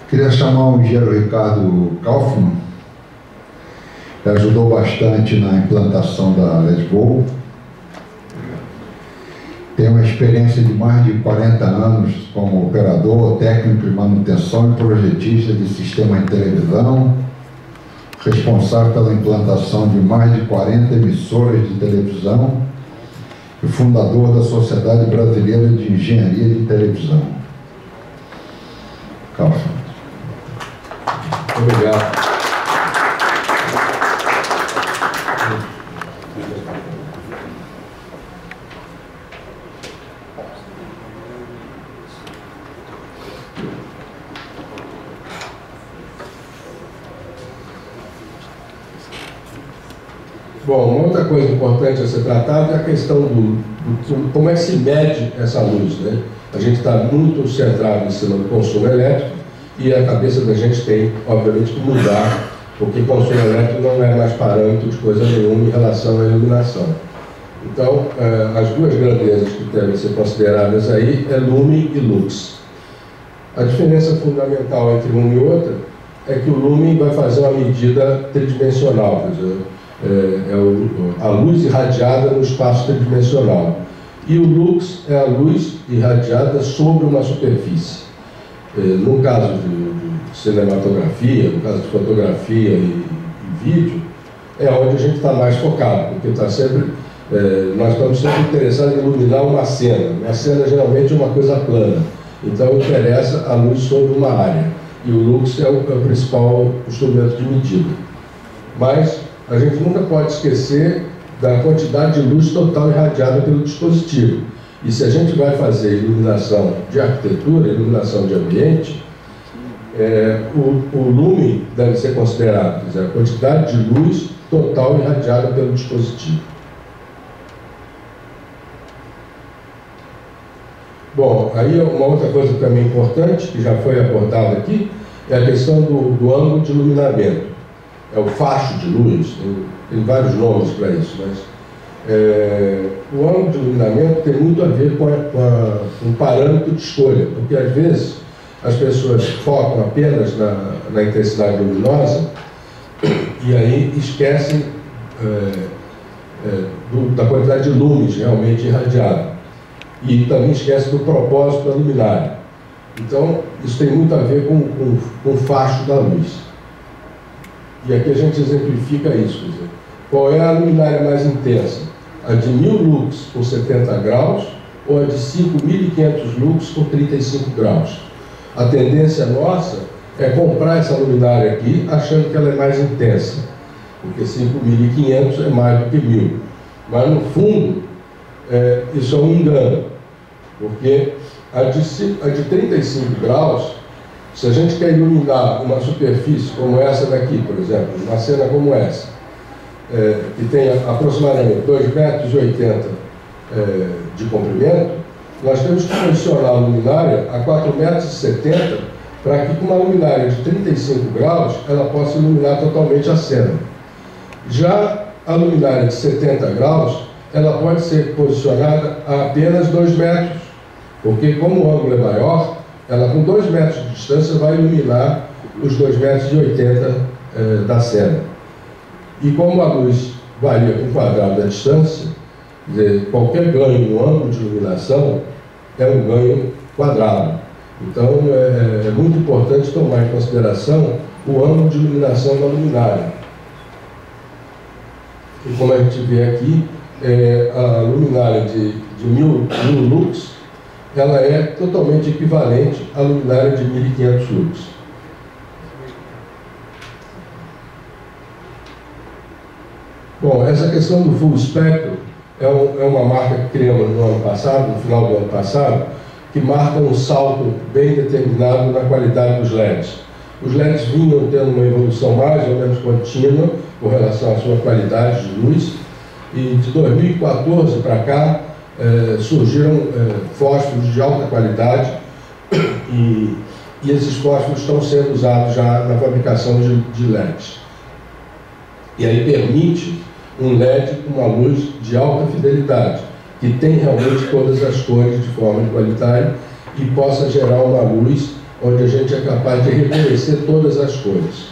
Queria chamar o engenheiro Ricardo Kaufmann, que ajudou bastante na implantação da Letgo. Tem uma experiência de mais de 40 anos como operador, técnico de manutenção e projetista de sistema de televisão, responsável pela implantação de mais de 40 emissoras de televisão e fundador da Sociedade Brasileira de Engenharia de Televisão. Kaufmann. Obrigado. Bom, uma outra coisa importante a ser tratada é a questão do como é que se mede essa luz, né? A gente está muito centrado em cima do consumo elétrico e a cabeça da gente tem, obviamente, que mudar, porque consumo elétrico não é mais parâmetro de coisa nenhuma em relação à iluminação. Então, as duas grandezas que devem ser consideradas aí é lumen e lux. A diferença fundamental entre uma e outra é que o lumen vai fazer uma medida tridimensional, quer dizer, a luz irradiada no espaço tridimensional. E o lux é a luz irradiada sobre uma superfície. No caso de cinematografia, no caso de fotografia e vídeo, é onde a gente está mais focado, porque está sempre, nós estamos sempre interessados em iluminar uma cena. Uma cena geralmente é uma coisa plana, então interessa a luz sobre uma área. E o lux é o principal instrumento de medida. Mas a gente nunca pode esquecer da quantidade de luz total irradiada pelo dispositivo. E se a gente vai fazer iluminação de arquitetura, iluminação de ambiente, o lumen deve ser considerado, quer dizer, a quantidade de luz total irradiada pelo dispositivo. Bom, aí uma outra coisa também importante, que já foi abordada aqui, é a questão do ângulo de iluminamento. É o facho de luz, tem vários nomes para isso, mas o ângulo de iluminamento tem muito a ver com um parâmetro de escolha, porque às vezes as pessoas focam apenas na intensidade luminosa e aí esquecem da quantidade de lumens realmente irradiada e também esquecem do propósito da luminária. Então, isso tem muito a ver com o facho da luz. E aqui a gente exemplifica isso, quer dizer, qual é a luminária mais intensa? A de 1000 lux com 70 graus ou a de 5500 lux com 35 graus? A tendência nossa é comprar essa luminária aqui achando que ela é mais intensa, porque 5500 é mais do que 1000. Mas no fundo, isso é um engano, porque a de 35 graus, se a gente quer iluminar uma superfície como essa daqui, por exemplo, uma cena como essa, que tem aproximadamente 2,80 metros de comprimento, nós temos que posicionar a luminária a 4,70 metros para que com uma luminária de 35 graus ela possa iluminar totalmente a cena. Já a luminária de 70 graus, ela pode ser posicionada a apenas 2 metros, porque como o ângulo é maior, ela com 2 metros de distância vai iluminar os 2,80 metros da cena. E como a luz varia com o quadrado da distância, qualquer ganho no ângulo de iluminação é um ganho quadrado. Então é muito importante tomar em consideração o ângulo de iluminação da luminária. E como a gente vê aqui, a luminária de 1000 lux, ela é totalmente equivalente à luminária de 1500 lux. Bom, essa questão do full spectrum é uma marca que criamos no ano passado, no final do ano passado, que marca um salto bem determinado na qualidade dos LEDs. Os LEDs vinham tendo uma evolução mais ou menos contínua com relação à sua qualidade de luz, e de 2014 para cá surgiram fósforos de alta qualidade e esses fósforos estão sendo usados já na fabricação de LEDs. E aí permite um LED com uma luz de alta fidelidade, que tem realmente todas as cores de forma igualitária e possa gerar uma luz onde a gente é capaz de reconhecer todas as cores.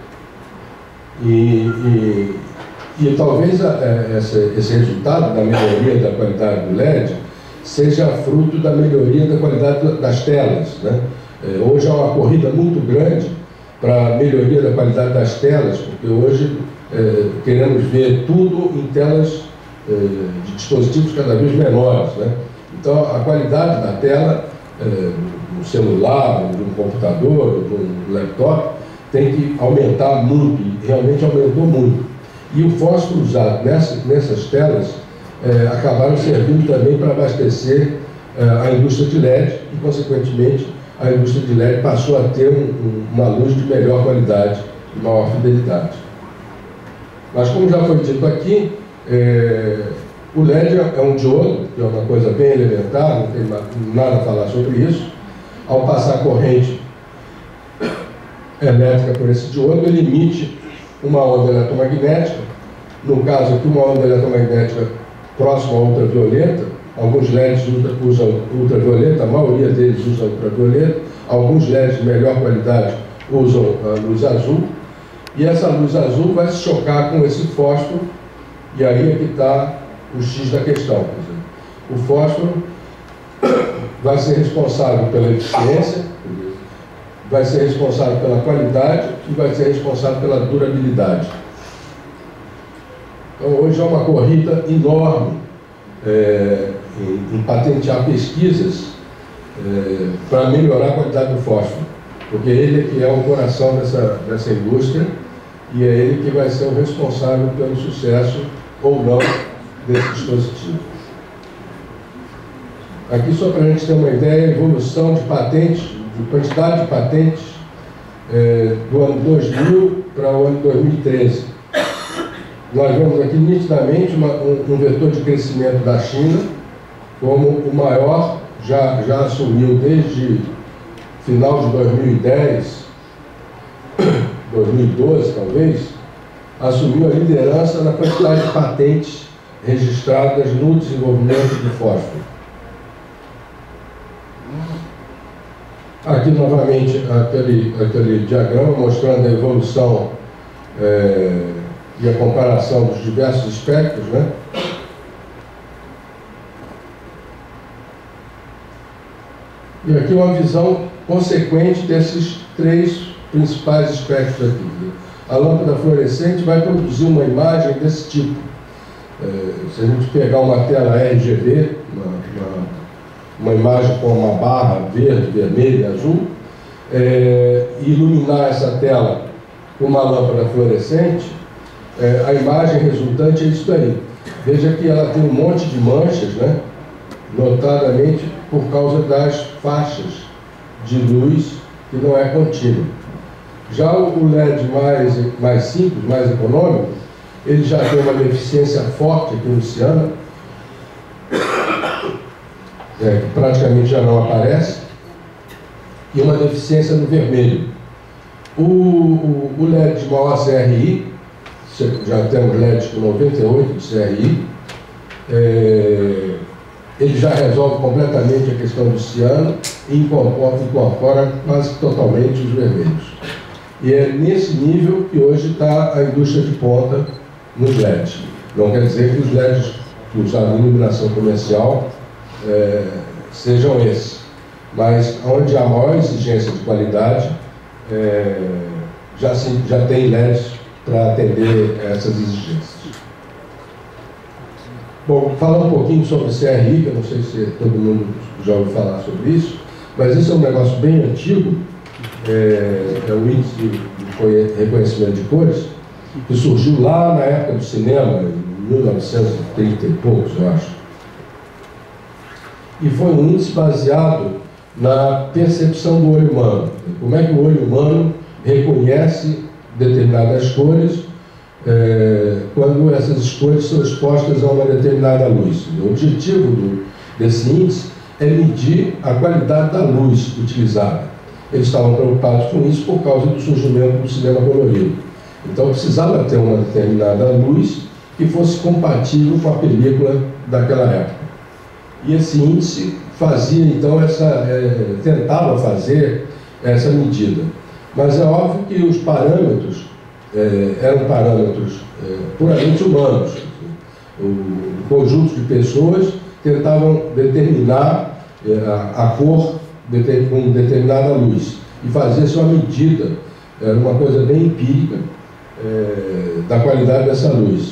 E talvez esse resultado da melhoria da qualidade do LED seja fruto da melhoria da qualidade das telas, né? Hoje há uma corrida muito grande para a melhoria da qualidade das telas, porque hoje queremos ver tudo em telas de dispositivos cada vez menores, né? Então a qualidade da tela, no celular, de um computador, de um laptop, tem que aumentar muito, e realmente aumentou muito. E o fósforo usado nessas telas acabaram servindo também para abastecer a indústria de LED e, consequentemente, a indústria de LED passou a ter uma luz de melhor qualidade e maior fidelidade. Mas, como já foi dito aqui, o LED é um diodo, que é uma coisa bem elementar, não tem nada a falar sobre isso. Ao passar corrente elétrica por esse diodo, ele emite uma onda eletromagnética, no caso aqui uma onda eletromagnética próxima à ultravioleta. Alguns LEDs usam ultravioleta, a maioria deles usa ultravioleta, alguns LEDs de melhor qualidade usam a luz azul, e essa luz azul vai se chocar com esse fósforo, e aí é que está o X da questão. Quer dizer, o fósforo vai ser responsável pela eficiência, vai ser responsável pela qualidade e vai ser responsável pela durabilidade. Então, hoje é uma corrida enorme em patentear pesquisas para melhorar a qualidade do fósforo, porque ele é que é o coração dessa indústria e é ele que vai ser o responsável pelo sucesso ou não desse dispositivo. Aqui, só para a gente ter uma ideia, a evolução de patentes, de quantidade de patentes do ano 2000 para o ano 2013. Nós vemos aqui nitidamente um vetor de crescimento da China como o maior, já assumiu desde final de 2010, 2012 talvez, assumiu a liderança na quantidade de patentes registradas no desenvolvimento do fósforo. Aqui novamente aquele diagrama mostrando a evolução e a comparação dos diversos espectros, né? E aqui uma visão consequente desses três principais espectros aqui. A lâmpada fluorescente vai produzir uma imagem desse tipo. Se a gente pegar uma tela RGB, uma imagem com uma barra verde, vermelha, azul, e iluminar essa tela com uma lâmpada fluorescente, a imagem resultante é isso aí. Veja que ela tem um monte de manchas, né? Notadamente por causa das faixas de luz que não é contínua. Já o LED mais simples, mais econômico, ele já tem uma deficiência forte aqui no ciano, que praticamente já não aparece, e uma deficiência no vermelho. O LED de maior CRI, já temos LEDs com 98 de CRI, ele já resolve completamente a questão do ciano e incorpora quase totalmente os vermelhos. E é nesse nível que hoje está a indústria de ponta nos LEDs. Não quer dizer que os LEDs usados em iluminação comercial sejam esses, mas onde há maior exigência de qualidade, já tem LEDs para atender essas exigências. Bom, falar um pouquinho sobre o CRI, que eu não sei se todo mundo já ouviu falar sobre isso, mas isso é um negócio bem antigo, é o índice de reconhecimento de cores, que surgiu lá na época do cinema, em 1930 e poucos, eu acho. E foi um índice baseado na percepção do olho humano. Como é que o olho humano reconhece determinadas cores quando essas cores são expostas a uma determinada luz. O objetivo desse índice é medir a qualidade da luz utilizada. Eles estavam preocupados com isso por causa do surgimento do cinema colorido. Então precisava ter uma determinada luz que fosse compatível com a película daquela época. E esse índice fazia então tentava fazer essa medida. Mas é óbvio que os parâmetros eram parâmetros puramente humanos. O conjunto de pessoas tentavam determinar a cor com determinada luz e fazer-se uma medida, era uma coisa bem empírica, da qualidade dessa luz.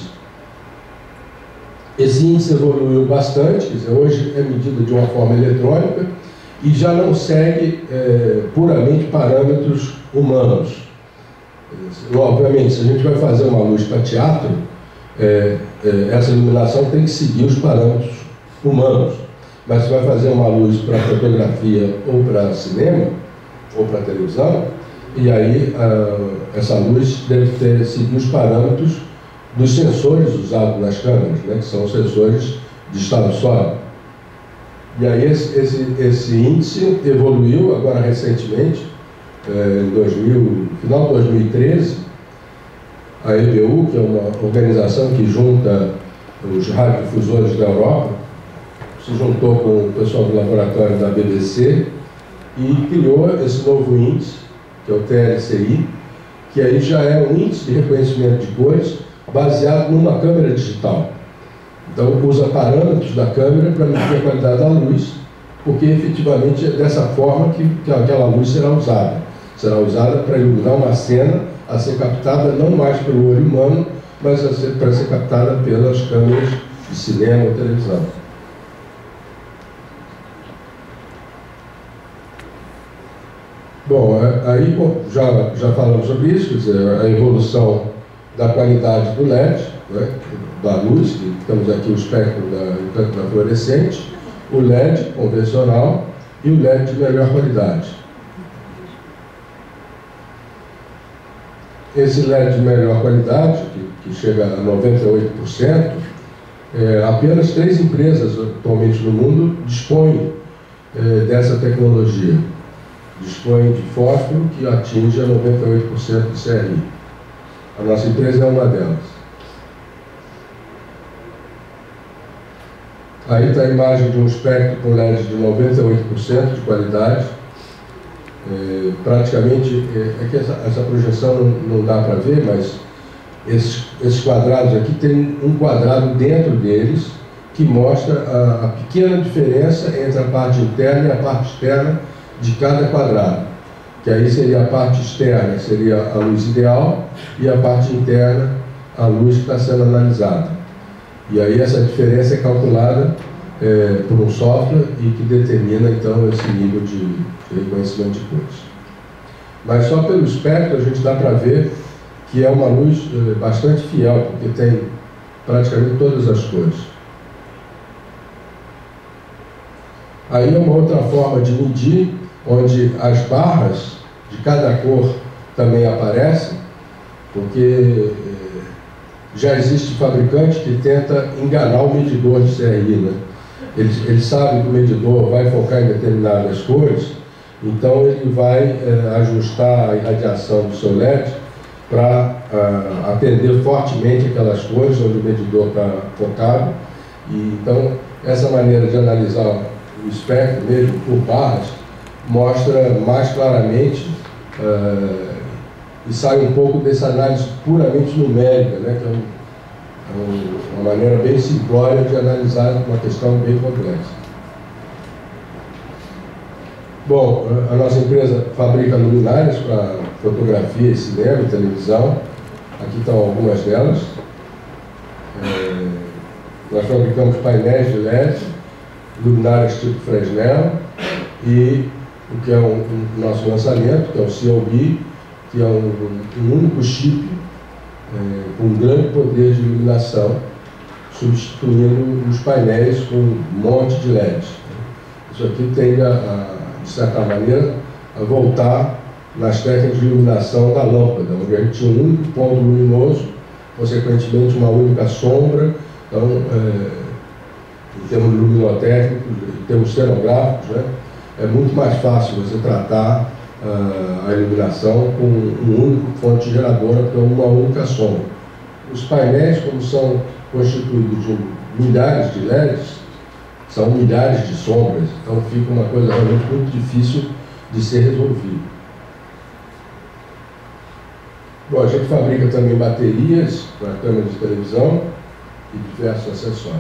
Esse índice evoluiu bastante, quer dizer, hoje é medido de uma forma eletrônica e já não segue puramente parâmetros humanos. Obviamente, se a gente vai fazer uma luz para teatro, essa iluminação tem que seguir os parâmetros humanos. Mas se vai fazer uma luz para fotografia ou para cinema, ou para televisão, e aí essa luz deve seguir os parâmetros dos sensores usados nas câmeras, né, que são sensores de estado sólido. E aí esse índice evoluiu agora recentemente, em final de 2013, a EBU, que é uma organização que junta os radiodifusores da Europa, se juntou com o pessoal do laboratório da BBC e criou esse novo índice, que é o TLCI, que aí já é um índice de reconhecimento de cores baseado numa câmera digital. Então, usa parâmetros da câmera para medir a qualidade da luz, porque efetivamente é dessa forma que aquela luz será usada. Será usada para iluminar uma cena a ser captada não mais pelo olho humano, mas para ser captada pelas câmeras de cinema ou televisão. Bom, aí já falamos sobre isso, quer dizer, a evolução da qualidade do LED, né, da luz, que temos aqui o espectro da fluorescente, o LED convencional e o LED de melhor qualidade. Esse LED de melhor qualidade, que chega a 98%, apenas 3 empresas atualmente no mundo dispõem dessa tecnologia. Dispõem de fósforo que atinge a 98% de CRI. A nossa empresa é uma delas. Aí está a imagem de um espectro com LED de 98% de qualidade. Praticamente, é que essa projeção não dá para ver, mas esses quadrados aqui, tem um quadrado dentro deles que mostra a pequena diferença entre a parte interna e a parte externa de cada quadrado, que aí seria a parte externa, seria a luz ideal, e a parte interna, a luz que está sendo analisada. E aí essa diferença é calculada por um software e que determina então esse nível de reconhecimento de cores. Mas só pelo espectro a gente dá para ver que é uma luz bastante fiel, porque tem praticamente todas as cores. Aí é uma outra forma de medir, onde as barras de cada cor também aparecem, porque já existe fabricante que tenta enganar o medidor de CRI, né? Ele sabe que o medidor vai focar em determinadas cores, então ele vai ajustar a irradiação do seu LED para atender fortemente aquelas cores onde o medidor está focado. E, então, essa maneira de analisar o espectro mesmo por barras mostra mais claramente e sai um pouco dessa análise puramente numérica, né, que é uma maneira bem simplória de analisar uma questão bem complexa. Bom, a nossa empresa fabrica luminárias para fotografia, cinema e televisão. Aqui estão algumas delas. Nós fabricamos painéis de LED, luminárias tipo Fresnel e o que é o nosso lançamento, que é o CLB, que é um único chip com um grande poder de iluminação, substituindo os painéis com um monte de LEDs. Isso aqui tende de certa maneira, a voltar nas técnicas de iluminação da lâmpada, onde a gente tinha um único ponto luminoso, consequentemente uma única sombra. Então, em termos luminotécnicos, em termos cenográficos, né, é muito mais fácil você tratar a iluminação com um único fonte geradora para uma única sombra. Os painéis, como são constituídos de milhares de LEDs, são milhares de sombras, então fica uma coisa realmente muito difícil de ser resolvida. Bom, a gente fabrica também baterias para câmera de televisão e diversos acessórios.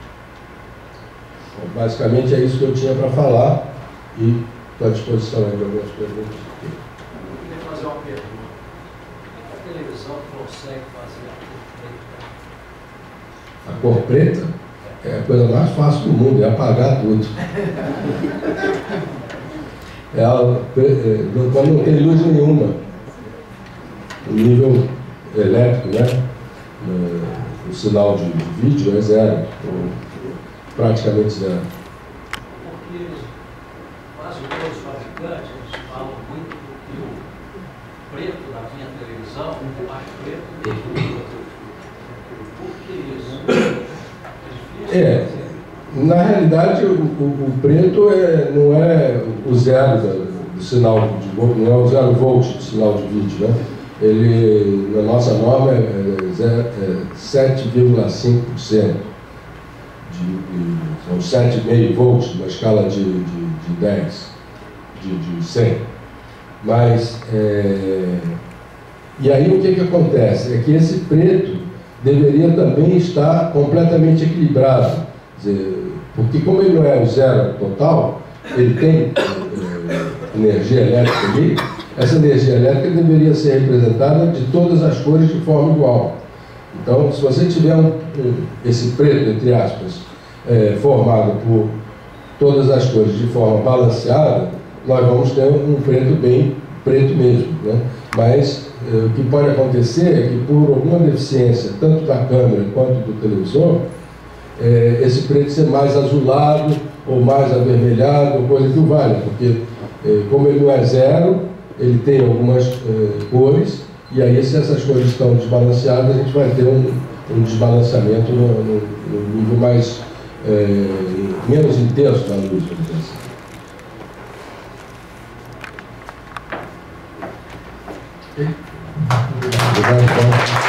Bom, basicamente é isso que eu tinha para falar e estou à disposição de algumas perguntas. Eu queria fazer uma pergunta. Como a televisão consegue fazer A cor preta é a coisa mais fácil do mundo, é apagar tudo. Quando não tem luz nenhuma. O nível elétrico, né? O sinal de vídeo é zero, ou praticamente zero. Porque quase todos os fabricantes eles falam muito que o preto da minha televisão é mais preto do que o outro. Por que isso? É difícil. Na realidade, o preto não é o zero do sinal de volt, não é o 0 volt do sinal de vídeo, né? Ele, na nossa norma, é 7,5%. São 7,5 volts, na escala de 10, de 100. Mas, e aí o que acontece? É que esse preto deveria também estar completamente equilibrado. Quer dizer, porque como ele não é o zero total, ele tem energia elétrica ali, essa energia elétrica deveria ser representada de todas as cores de forma igual. Então, se você tiver esse preto, entre aspas, formado por todas as cores de forma balanceada, nós vamos ter um preto bem preto mesmo, né? Mas o que pode acontecer é que por alguma deficiência, tanto da câmera quanto do televisor, esse preto ser mais azulado ou mais avermelhado, ou coisa que o valha, porque como ele não é zero, ele tem algumas cores, e aí se essas cores estão desbalanceadas, a gente vai ter um desbalanceamento no nível mais menos intenso da luz, vamos dizer assim. Okay? Obrigado, então.